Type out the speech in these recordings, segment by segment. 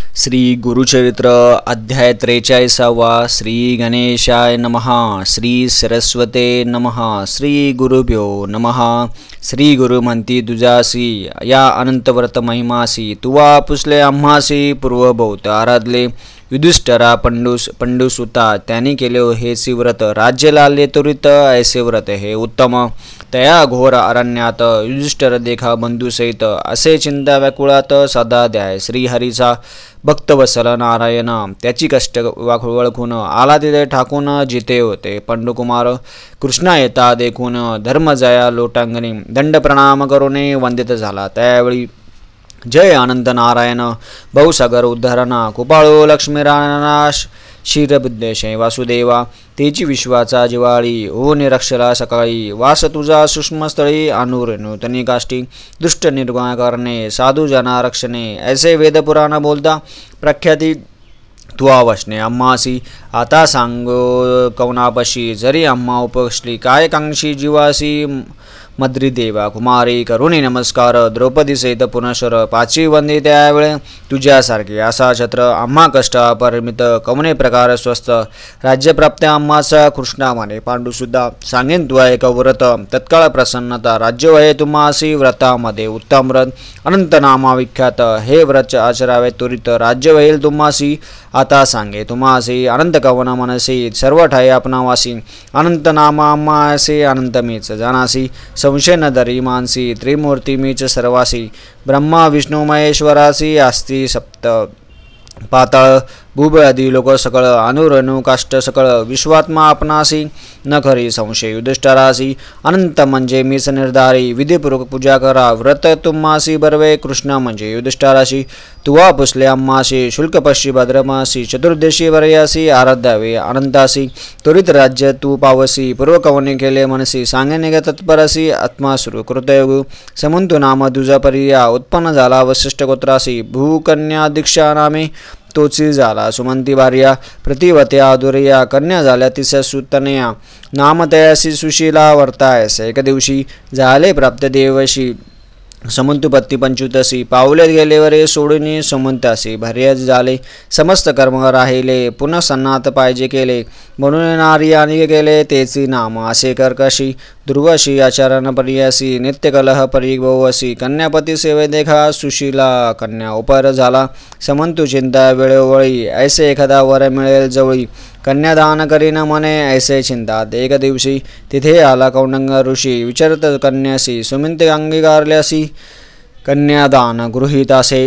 श्री गुरुचरित्र अध्याय 43वा श्री गणेशाय नमः श्री सरस्वते नमः श्री गुरुभ्यो नमः। श्री गुरु म्हणती तुझासी या अनंतव्रत महिमासी तुवा पुसले आम्हासी पूर्वभूत आराधले युधिष्ठरा पंडुसुता त्यांनी केले हेसी व्रत राज्य लाले त्वरित ऐसे व्रत हे उत्तम। तया घोर अरण्यात युधिष्ठर देखा बंधुसहित असे चिंता व्याकुळात सदा द्याय श्रीहरीचा भक्तवत्सल नारायण त्याची कष्ट ओळखून आला तिथे ठाकून जिते होते। पंडुकुमार कृष्णा येता देखून धर्मजया लोटांगणी दंड प्रणाम करूने वंदित झाला। त्यावेळी जय अनंत नारायण बहुसागर उद्धरणा कृपाळू लक्ष्मीनाश क्षीरबुद्धेशे वासुदेवा तेची विश्वाचा जिवाळी हो निरक्षला सकाळी वास तुझा सूक्ष्मस्थळी अनुर नूतनी काष्टी दुष्ट निर्गुण करणे साधू जना रक्षणे ऐसे वेदपुराण बोलता प्रख्याती तुवा वचने आम्हासी आता सांगो कवनापशी जरी आम्हा उपसली काय कांक्षी जीवासी मद्री देवा कुमारी करुणी नमस्कार द्रौपदी सहित पुनश्वर पाची वंदे त्यावेळे तुझ्यासारखे असा छत्र आम्हा कष्ट अपरिमित कवने प्रकार स्वस्थ राज्यप्राप्त आम्हाचा कृष्णा माने पांडुसुद्धा सांगेन तुला एक व्रत तत्काळ प्रसन्नता राज्य वये तुम्हासी व्रतामध्ये उत्तम व्रत अनंत नामा विख्यात हे व्रत आचरावे त्वरित राज्य वईल तुम्हासी आता सांगे तुम्हासी अनंत कवन मनसी सर्व ठाई आपणावासी अनंत नामा आम्हासी अनंत मीच जानासी संशय न दरी मानसी त्रिमूर्ती मीच सर्वासी ब्रह्मा विष्णू महेश्वरासी आस्ती सप्त पाताळ भूब आदी लोक सकळ अनुरणु काष्ट सकळ विश्वात्मा आपणासी न खरी संशय युधिष्ठरासी अनंत म्हणजे मीच निर्धारी विधिपूर्वक पूजा करा व्रत तुम्हासी बर्वे कृष्ण म्हणजे युधिष्ठराशी तुवा पुसले आम्हासी शुल्क पश्ची भद्रमासी चतुर्दशी वर्यासी आराध्यावे अनंतासी त्वरित राज्य तू पावसी पूर्वकवने केले मनसी सांगे निघ तत्परसी आत्मा सुरू कृतयोग समंतु नाम तुझा पर्या उत्पन्न झाला वसिष्ठ गोत्रासी भूकन्या दीक्षा नामे तोची झाला सुमंती भार्या प्रतिवत्या दुर्या कन्या झाल्या तिच्या सुतनया नामतयासी सुशीला वर्तायस एक दिवशी झाले प्राप्त देवशी समंतुपत्ती पंचुतसी पावले गेलेवरे सोडून समंतासी भर्याच झाले समस्त कर्म राहिले पुन्हा सन्नात पाहिजे केले म्हणून नारी आणि केले तेची नाम असे कर्कशी दुर्वशी आचरण पर्यासी नित्यकलह परिभवसी कन्यापती सेवे देखा सुशीला कन्या उपर झाला समंतु चिंता वेळोवेळी ऐसे एखादा वर मिळेल जवळी कन्यादान करीन मने ऐसे चिंतात एक दिवशी तिथे आला कौंडंग ऋषी विचारत कन्यासी सुमिंत अंगीकारल्यासी कन्यादान गृहीतासे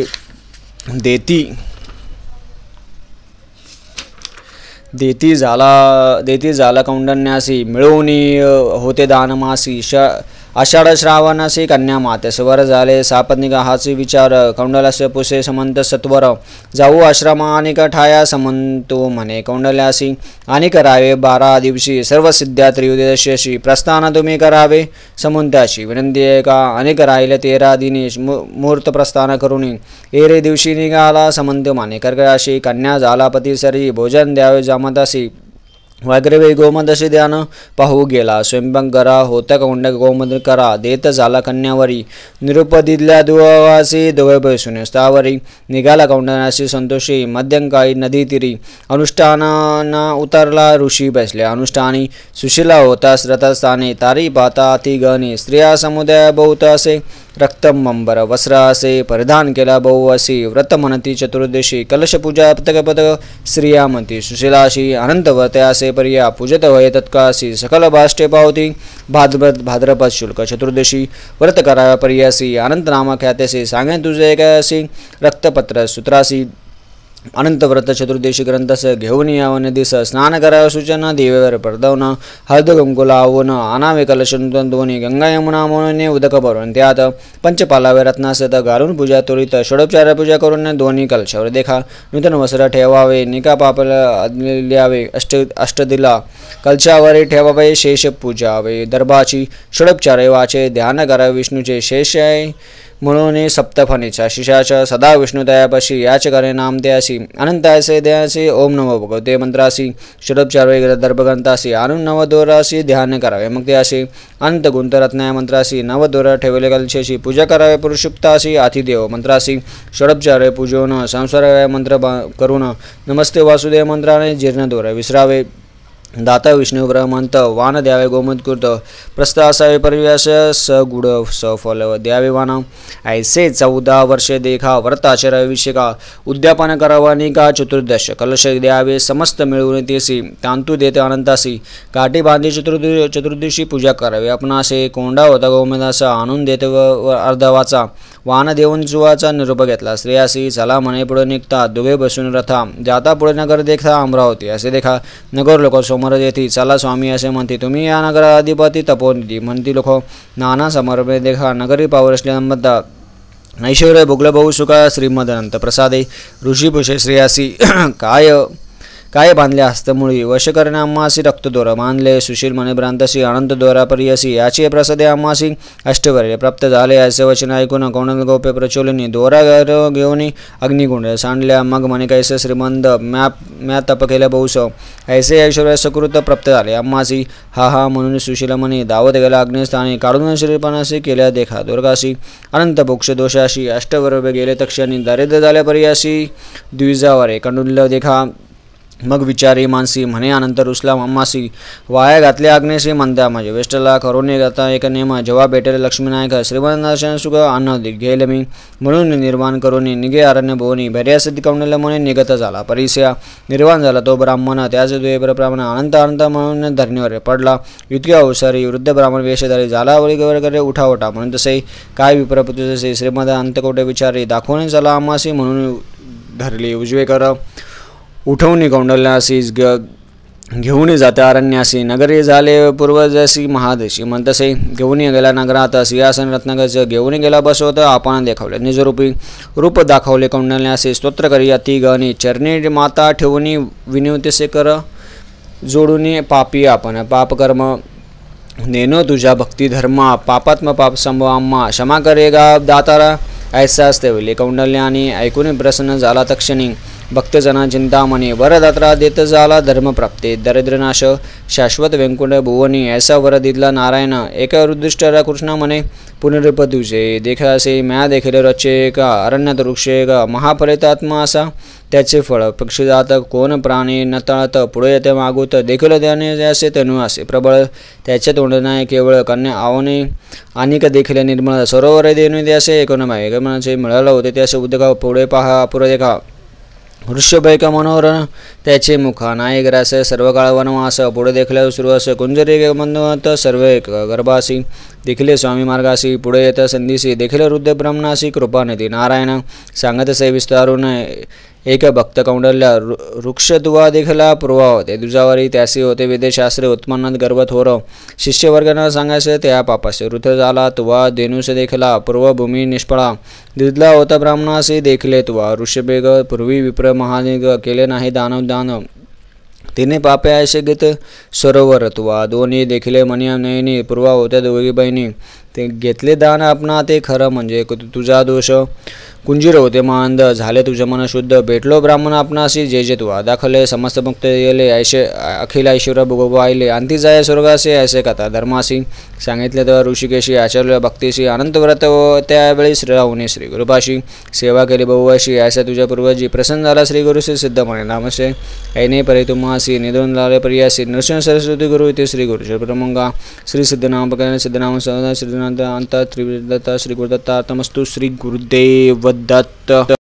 देती झाला कौंडण्यासी मिळवणी होते दानमासी आषाढ श्रावणासी कन्या मातेस वर झाले सापत्निका हाची विचार कौंडल्यास पुसे समंत सत्वर जाऊ आश्रमा आणि ठाया समंतो म्हणे कौंडल्यासी आणि करावे 12 दिवशी सर्व सिद्ध्या त्रियुदशी प्रस्थान तुम्ही करावे समंताशी विनंती का अनेक राहिले 13 दिनी मुहूर्त प्रस्थान करून एरे दिवशी निघाला समंत माने कर्कराशी कन्या झाला पतीसरी भोजन द्यावे जामतासी वाग्रवे गोमदशी ध्यान पाहू गेला स्वयंपाक करा होता कौंड गोमद करा देत झाला कन्यावरी निरुपदितल्या दुवासी दोघे बैसून स्थावरी निघाला कौंडण्याशी संतोषी मध्यंकाळी नदी तिरी अनुष्ठान उतरला ऋषी बसले अनुष्ठानी सुशीला होता श्रतस्थाने तारी पाता ती गणी स्त्रिया समुदाय बहुत असे रक्तंबर वस्त्र असे परिधान केला बहुअसी व्रत म्हणती चतुर्दशी कलशपूजा पतक स्त्रिया म्हणती सुशीलाशी अनंत व्रते असे पर्या पूजत होय तत्काळसी सकल भाष्टे पावती भाद्रपद शुल्क चतुर्दशी व्रत कराव्या पर्यासी अनंत नाम ख्यातेसी सांगेन तुझे एकासी रक्तपत्र सूत्रासी अनंत व्रत चतुर्दशी ग्रंथस घेऊन यावं दिस स्नान करावं सूचना देवेवर परदवण हळद कुंकू लावून अनावे कलशून दोन्ही गंगा यमुना म्हणून उदक भरून त्यात पंचपालावे रत्नासत घालून पूजा त्वरित षोडोपचार पूजा करून दोन्ही कलशावर देखा नूतन वस्त्र ठेवावे निका पापल द्यावे अष्टदिला कलशावर ठेवावे शेष पूजावे दर्भाची षोडोपचार वाचे ध्यान करावे विष्णूचे शेष आहे म्हणून सप्तफणीच्या शिशाच्या सदा विष्णुदयापाशी याच करे नाम द्यासी अनंत ऐसे द्यासी ओम नमो भगवते मंत्रासी षडोपचार दर्भग्रंथासी आणून नवदोरासी ध्यान करावे मग ते असे अनंत गुंतरत्नाय मंत्रासी नवदोरा ठेवले कलशेशी पूजा करावे पुरुषुप्तासी आतिदेव मंत्रासी षडोपचार पूजोन संसार मंत्र करून नमस्ते वासुदेव मंत्राने जीर्ण दोरा विसरावे दाता विष्णु ब्रह्मंत वान द्यावे गोमत्कृत प्रस्थ असावे परिव्यास सगुड सफल द्यावे वान ऐसे 14 वर्षे देखा व्रताचर अभिषेका उद्यापन करावा निका चतुर्दश कलश द्यावे समस्त मिळवून तेसी तांतू देते अनंतासी काठी बांधी चतुर्दशी पूजा करावी आपणासे कोंडा होता गोमेदासा आणून देते व अर्धवाचा वान देऊन जुवाचा निरोप घेतला स्त्रियासी चला म्हणे पुढे निघता दोघे बसून रथा जाता पुढे नगर देखता अमरावती असे देखा नगर लोक समोर येथे चला स्वामी असे म्हणते तुम्ही या नगराधिपती तपोनिधी म्हणती लोक नाना समर्पणे देखा नगरी पावरसल्यानंतर ऐश्वर्य भोगल बहु सुखा श्रीमदनंत प्रसादे ऋषीपुषे श्रेयासी काय बांधले हस्तमुळी वश करणे अम्मासी रक्तदोरा बांधले सुशील मने भ्रांतसी अनंत दोरा परियसी याची प्रसादे अम्मासी अष्टवर्य प्राप्त झाले असे वचन ऐकून कौंडल गोपे प्रचोलिनी दोरा घेऊन अग्निकुंड सांडल्या मग म्हणे कैसे श्रीमंत म्या तप केल्या बहुस ऐसे ऐश्वर्य सकृत प्राप्त झाले अम्मासी हा म्हणून सुशील म्हणे दावत गेला अग्निस्थानी काढून श्रीपणासी केल्या देखा दुर्गासी अनंत मोक्ष दोषाशी अष्टवर्य गेले तक्षणी दारिद्र्य झाल्या परियासी द्विजावरे कंडुल्य देखा मग विचारी मानसी म्हणे अनंतर रुसला अम्मासी वाया घातल्या अग्नेशी म्हणत्या माझे वेष्टला करोने गाता एक नेम जेव्हा भेटेल लक्ष्मीनायक श्रीमंताशन सुख अन्न घेल मी म्हणून निर्माण करून निघे अरण्य भोवनी भैर्यास कौंडल्य म्हणे निगत झाला परिसया निर्वाण झाला तो ब्राह्मण त्याच द्वेप्रमाण अनंत अनंत म्हणून धरणीवर पडला इतक्या अवसरी वृद्ध ब्राह्मण वेशधारी झाला वळीवर करे उठा म्हणून तसे काय विप्रपतसे श्रीमंत अंतकोटे विचारी दाखवणे झाला अम्मासी म्हणून धरली उजवे कर उठवणी कौंडल्यासी घेऊन जाता अरण्यासी नगरी झाले पूर्वजसी महादेशी म्हणतसे घेऊन गेला नगरात सिंहासन रत्नगज घेऊन गेला बसवत आपण देखवले निजरूपी रूप दाखवले कौंडल्यासी स्तोत्र करी अति गणी चरणी माता ठेवून विनवतेसे कर जोडून पापी आपण पापकर्म नेनो तुझ्या भक्ती धर्मा पापात्म पाप संभव आम्हा क्षमा करेगा दातारा ऐसा असते कौंडल्याने ऐकून प्रसन्न झाला तक्षणी भक्तजना चिंतामणी वरदात्रा देत झाला धर्मप्राप्ती दरिद्रनाश शाश्वत व्यंकुट भुवनी ऐसा वर दिला नारायण एका रुद्धिष्ठरा कृष्णा म्हणे पुनरुपतुजे देखासे म्या देखील रचे का अरण्यात वृक्षे का महाफलितात्मा असा त्याचे फळ पक्षीजात कोण प्राणी न तळत पुढे येते मागूत देखील त्याने असे तनु असे प्रबळ त्याचे तोंड नाही केवळ कन्या आवने अनेक देखील निर्मळ सरोवर देणू असे एकूणमाय एकमनाचे मिळालं होते त्याचे उद्योग पुढे पहा पुढे देखा वृषभैक मनोहरण त्याचे मुखा नायक रास सर्व काळ वनवास पुढे देखल्या सुरुवास कुंजरी मंदवत सर्व एक गर्भासी देखील स्वामी मार्गासी पुढे येत संधीसी देखील वृद्ध ब्रह्मणासी कृपानिधी नारायण सांगत से विस्तारून एक भक्त कौंडल्या वृक्ष दुवा देखला पूर्वा होते दुजावारी त्यासी होते वेदशास्त्रे उत्पन्नात गर्भ थोर शिष्यवर्गांना सांगायचे त्या पापासे ऋत झाला तुवा देनुस देखला पूर्वभूमी निष्फळा दिदला होता ब्राह्मणासी देखले तुवा ऋषभेग पूर्वी विप्र महानिग केले नाही दानव दान तिने पापे ऐसे घेत सरोवर तुवा दोन्ही देखले मनिया नयनी पूर्वा होत्या दोघी बहिणी ते घेतले दान आपणा ते खरं म्हणजे तुझा दोष कुंजीर होते मांद झाले तुझे मन शुद्ध भेटलो ब्राह्मण आपणासी जे जे तुवा दाखले समस्त मुक्त येले ऐशे अखिल ऐश्वर भोगवायले अंती जाय स्वर्गासे ऐसे कथा धर्मासी सांगितले तर ऋषिकेशी आचरले भक्तीशी अनंत व्रत त्यावेळी श्रीराहुने श्री गुरुपाशी सेवा केली बहुवाशी ऐसे तुझ्या पूर्वजी प्रसन्न झाला श्री गुरुसे सिद्ध म्हणे नामसे ऐने परि तुम्हासी निधून लाले प्रियासी नृसिंह सरस्वती गुरु इथे श्री गुरु प्रमंगा श्री सिद्धनाम प्रकरण सिद्धनाम सदा श्रीनाथ अंत त्रिविदत्ता श्री गुरुदत्ता तमस्तु श्री गुरुदेव दत्त।